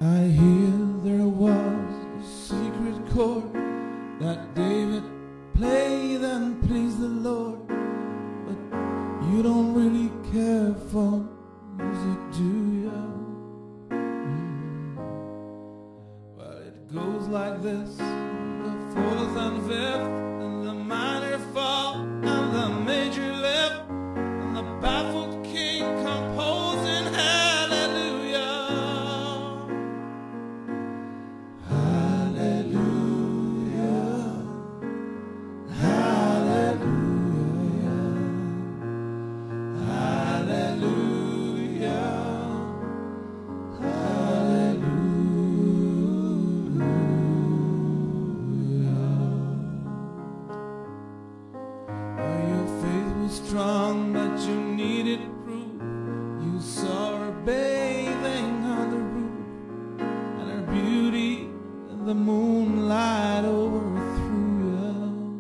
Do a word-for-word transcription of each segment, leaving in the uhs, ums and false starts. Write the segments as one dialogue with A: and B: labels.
A: I hear there was a secret chord that David played and pleased the Lord, but you don't really care for music, do you? Mm. Well, it goes like this: the fourth and fifth, and the minor fall, and the major lift, and the baffled king composing hallelujah. Strong, but you needed proof. You saw her bathing on the roof, and her beauty in the moonlight overthrew you.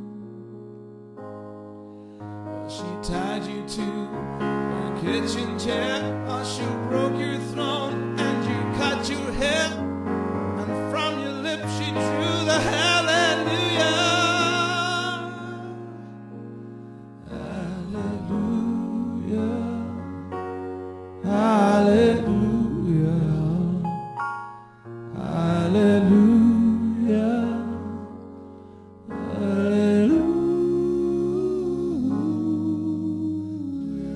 A: Well, she tied you to her kitchen chair, or she broke your throne and you cut your hair, and from your lips she drew the hallelujah. Hallelujah, hallelujah, hallelujah.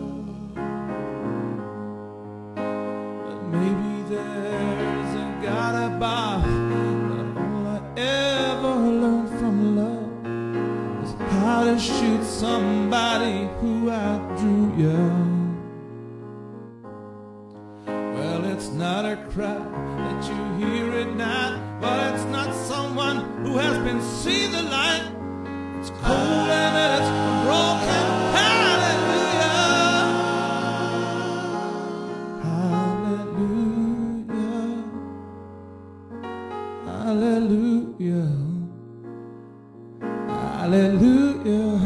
A: But maybe there's a God above, but all I ever learned from love is how to shoot somebody who outdrew you. It's not a cry that you hear at night, but it's not someone who has been seen the light. It's cold and it's broken. Hallelujah, hallelujah, hallelujah, hallelujah.